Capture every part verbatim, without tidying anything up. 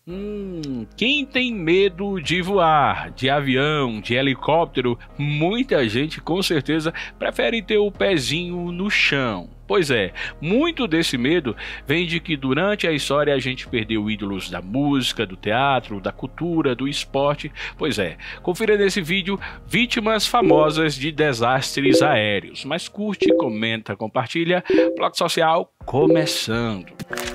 Hum, quem tem medo de voar, de avião, de helicóptero, muita gente com certeza prefere ter o pezinho no chão. Pois é, muito desse medo vem de que durante a história a gente perdeu ídolos da música, do teatro, da cultura, do esporte. Pois é, confira nesse vídeo vítimas famosas de desastres aéreos. Mas curte, comenta, compartilha. Bloco Social começando.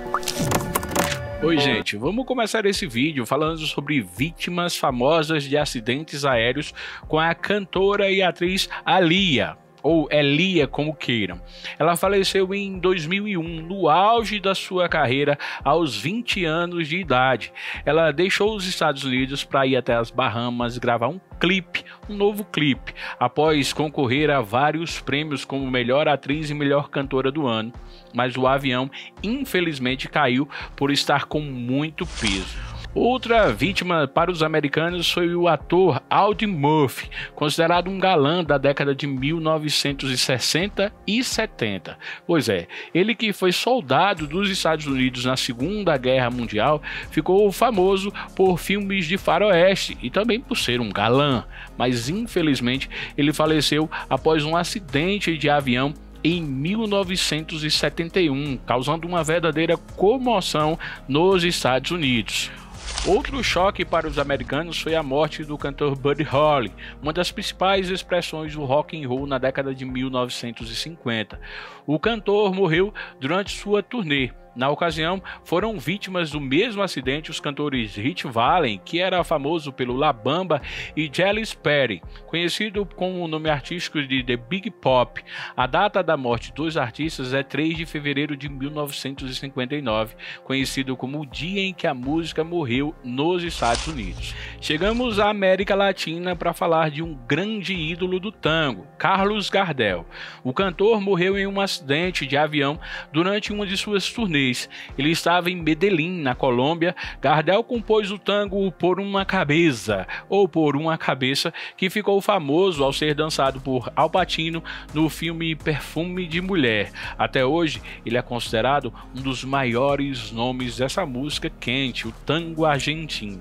Oi gente, vamos começar esse vídeo falando sobre vítimas famosas de acidentes aéreos com a cantora e atriz Aaliyah, ou Elia, como queiram. Ela faleceu em dois mil e um, no auge da sua carreira, aos vinte anos de idade. Ela deixou os Estados Unidos para ir até as Bahamas gravar um clipe, um novo clipe, após concorrer a vários prêmios como melhor atriz e melhor cantora do ano. Mas o avião, infelizmente, caiu por estar com muito peso. Outra vítima para os americanos foi o ator Audie Murphy, considerado um galã da década de mil novecentos e sessenta e setenta. Pois é, ele que foi soldado dos Estados Unidos na Segunda Guerra Mundial, ficou famoso por filmes de faroeste e também por ser um galã, mas infelizmente ele faleceu após um acidente de avião em mil novecentos e setenta e um, causando uma verdadeira comoção nos Estados Unidos. Outro choque para os americanos foi a morte do cantor Buddy Holly, uma das principais expressões do rock and roll na década de mil novecentos e cinquenta. O cantor morreu durante sua turnê. Na ocasião, foram vítimas do mesmo acidente os cantores Ritchie Valens, que era famoso pelo La Bamba, e Jelly Perry, conhecido com o nome artístico de The Big Pop. A data da morte dos artistas é três de fevereiro de mil novecentos e cinquenta e nove, conhecido como o dia em que a música morreu nos Estados Unidos. Chegamos à América Latina para falar de um grande ídolo do tango, Carlos Gardel. O cantor morreu em um acidente de avião durante uma de suas turnês. Ele estava em Medellín, na Colômbia. Gardel compôs o tango Por Uma Cabeça, ou Por Uma Cabeça, que ficou famoso ao ser dançado por Al Pacino no filme Perfume de Mulher. Até hoje, ele é considerado um dos maiores nomes dessa música quente, o tango argentino.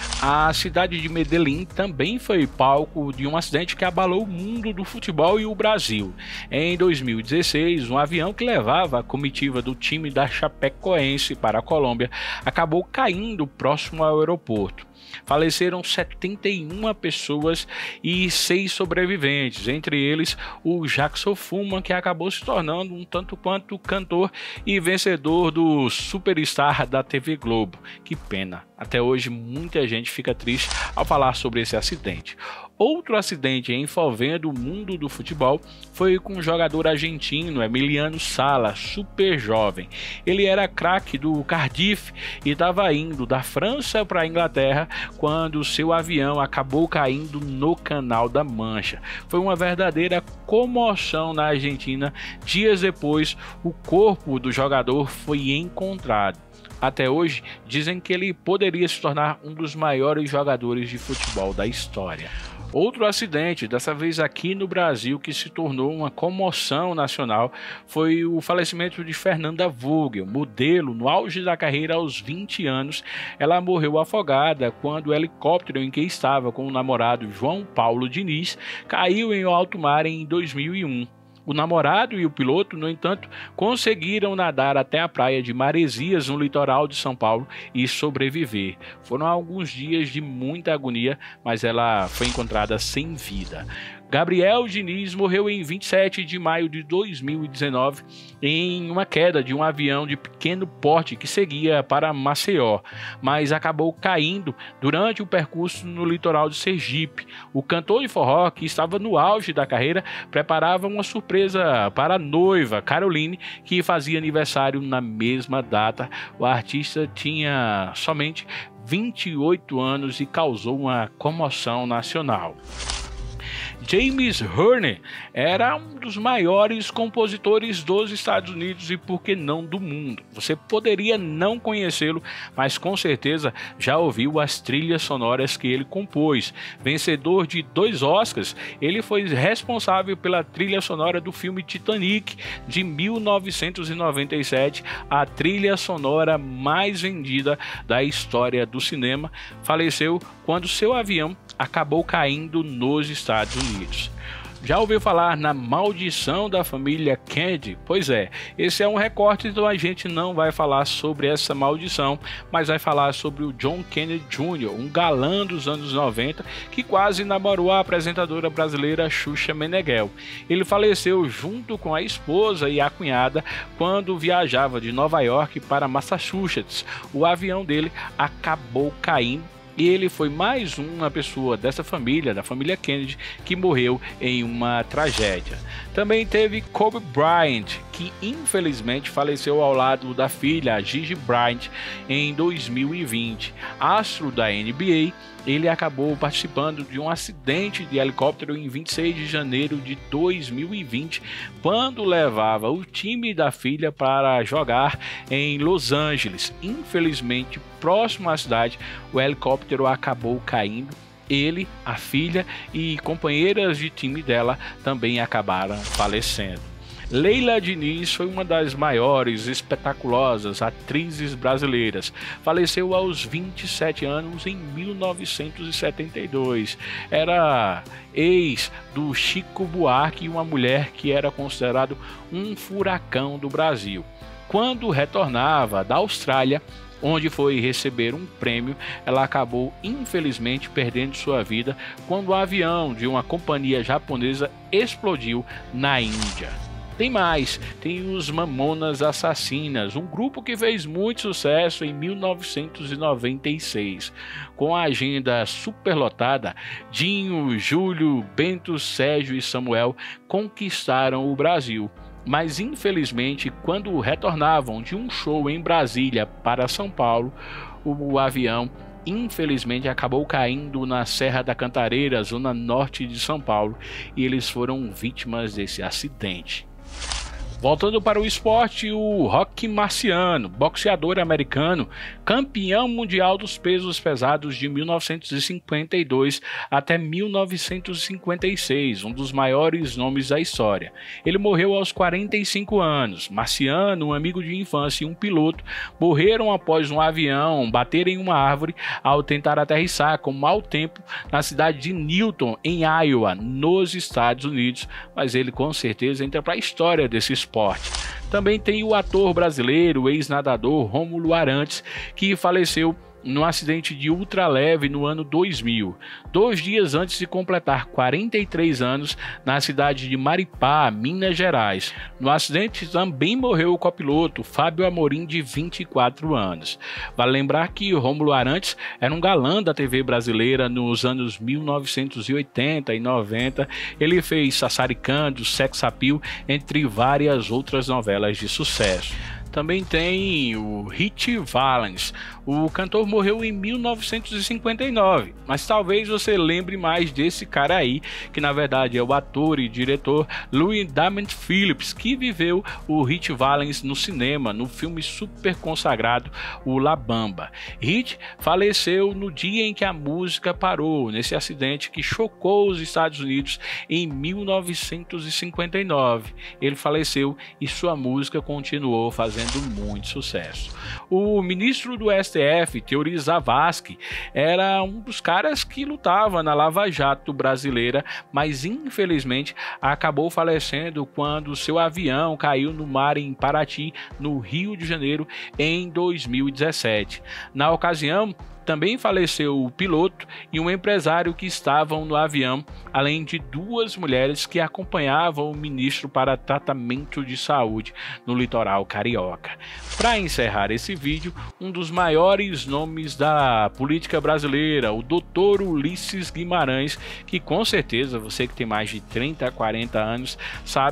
A cidade de Medellín também foi palco de um acidente que abalou o mundo do futebol e o Brasil. Em dois mil e dezesseis, um avião que levava a comitiva do time da Chapecoense para a Colômbia acabou caindo próximo ao aeroporto. Faleceram setenta e uma pessoas e seis sobreviventes, entre eles o Jackson Fullman, que acabou se tornando um tanto quanto cantor e vencedor do Superstar da T V Globo. Que pena, até hoje muita gente fica triste ao falar sobre esse acidente. Outro acidente envolvendo o mundo do futebol foi com o jogador argentino Emiliano Sala, super jovem. Ele era craque do Cardiff e estava indo da França para a Inglaterra quando seu avião acabou caindo no Canal da Mancha. Foi uma verdadeira comoção na Argentina. Dias depois, o corpo do jogador foi encontrado. Até hoje, dizem que ele poderia se tornar um dos maiores jogadores de futebol da história. Outro acidente, dessa vez aqui no Brasil, que se tornou uma comoção nacional, foi o falecimento de Fernanda Vogel, modelo no auge da carreira aos vinte anos. Ela morreu afogada quando o helicóptero em que estava com o namorado João Paulo Diniz caiu em alto mar em dois mil e um. O namorado e o piloto, no entanto, conseguiram nadar até a praia de Maresias, no litoral de São Paulo, e sobreviver. Foram alguns dias de muita agonia, mas ela foi encontrada sem vida. Gabriel Diniz morreu em vinte e sete de maio de dois mil e dezenove em uma queda de um avião de pequeno porte que seguia para Maceió, mas acabou caindo durante o percurso no litoral de Sergipe. O cantor de forró, que estava no auge da carreira, preparava uma surpresa para a noiva Caroline, que fazia aniversário na mesma data. O artista tinha somente vinte e oito anos e causou uma comoção nacional. James Horner era um dos maiores compositores dos Estados Unidos e, por que não, do mundo. Você poderia não conhecê-lo, mas com certeza já ouviu as trilhas sonoras que ele compôs. Vencedor de dois Oscars, ele foi responsável pela trilha sonora do filme Titanic de mil novecentos e noventa e sete, a trilha sonora mais vendida da história do cinema. Faleceu quando seu avião acabou caindo nos Estados Unidos. Já ouviu falar na maldição da família Kennedy? Pois é, esse é um recorte, então a gente não vai falar sobre essa maldição, mas vai falar sobre o John Kennedy Júnior, um galã dos anos noventa que quase namorou a apresentadora brasileira Xuxa Meneghel. Ele faleceu junto com a esposa e a cunhada quando viajava de Nova York para Massachusetts. O avião dele acabou caindo e ele foi mais uma pessoa dessa família, da família Kennedy, que morreu em uma tragédia. Também teve Kobe Bryant, que infelizmente faleceu ao lado da filha Gigi Bryant em dois mil e vinte. Astro da N B A, ele acabou participando de um acidente de helicóptero em vinte e seis de janeiro de dois mil e vinte, quando levava o time da filha para jogar em Los Angeles. Infelizmente, próximo à cidade, o helicóptero acabou caindo. Ele, a filha e companheiras de time dela também acabaram falecendo. Leila Diniz foi uma das maiores espetaculosas atrizes brasileiras. Faleceu aos vinte e sete anos em mil novecentos e setenta e dois. Era ex do Chico Buarque e uma mulher que era considerado um furacão do Brasil. Quando retornava da Austrália, onde foi receber um prêmio, ela acabou infelizmente perdendo sua vida quando o avião de uma companhia japonesa explodiu na Índia. Tem mais, tem os Mamonas Assassinas, um grupo que fez muito sucesso em mil novecentos e noventa e seis. Com a agenda superlotada, Dinho, Júlio, Bento, Sérgio e Samuel conquistaram o Brasil. Mas infelizmente, quando retornavam de um show em Brasília para São Paulo, o avião infelizmente acabou caindo na Serra da Cantareira, zona norte de São Paulo, e eles foram vítimas desse acidente. Voltando para o esporte, o Rocky Marciano, boxeador americano, campeão mundial dos pesos pesados de mil novecentos e cinquenta e dois até mil novecentos e cinquenta e seis, um dos maiores nomes da história. Ele morreu aos quarenta e cinco anos. Marciano, um amigo de infância e um piloto, morreram após um avião bater em uma árvore ao tentar aterrissar com mau tempo na cidade de Newton, em Iowa, nos Estados Unidos, mas ele com certeza entra para a história desse esporte. Esporte. Também tem o ator brasileiro, ex-nadador Rômulo Arantes, que faleceu num acidente de ultraleve no ano dois mil, dois dias antes de completar quarenta e três anos na cidade de Maripá, Minas Gerais. No acidente também morreu o copiloto Fábio Amorim, de vinte e quatro anos. Vale lembrar que Rômulo Arantes era um galã da T V brasileira nos anos mil novecentos e oitenta e noventa. Ele fez Sassaricando, Sex Appeal, entre várias outras novelas de sucesso. Também tem o Ritchie Valens. O cantor morreu em mil novecentos e cinquenta e nove, mas talvez você lembre mais desse cara aí, que na verdade é o ator e diretor Louis Dament Phillips, que viveu o Ritchie Valens no cinema, no filme super consagrado, o La Bamba. Ritchie faleceu no dia em que a música parou, nesse acidente que chocou os Estados Unidos em mil novecentos e cinquenta e nove. Ele faleceu e sua música continuou fazendo muito sucesso. O ministro do S T F, Teori Zavascki, era um dos caras que lutava na Lava Jato brasileira, mas infelizmente acabou falecendo quando seu avião caiu no mar em Paraty, no Rio de Janeiro, em dois mil e dezessete. Na ocasião, também faleceu o piloto e um empresário que estavam no avião, além de duas mulheres que acompanhavam o ministro para tratamento de saúde no litoral carioca. Para encerrar esse vídeo, um dos maiores nomes da política brasileira, o doutor Ulisses Guimarães, que com certeza você que tem mais de trinta, quarenta anos sabe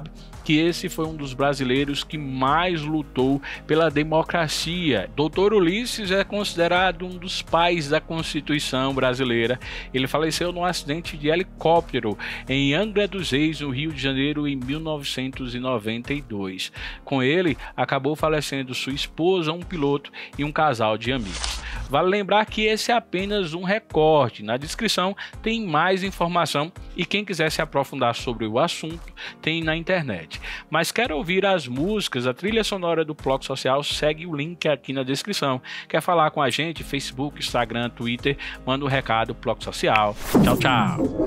que esse foi um dos brasileiros que mais lutou pela democracia. doutor Ulisses é considerado um dos pais da Constituição brasileira. Ele faleceu num acidente de helicóptero em Angra dos Reis, no Rio de Janeiro, em mil novecentos e noventa e dois. Com ele, acabou falecendo sua esposa, um piloto e um casal de amigos. Vale lembrar que esse é apenas um recorte. Na descrição tem mais informação e quem quiser se aprofundar sobre o assunto tem na internet. Mas quer ouvir as músicas, a trilha sonora do Ploc Social, segue o link aqui na descrição. Quer falar com a gente? Facebook, Instagram, Twitter, manda um recado, Ploc Social. Tchau, tchau!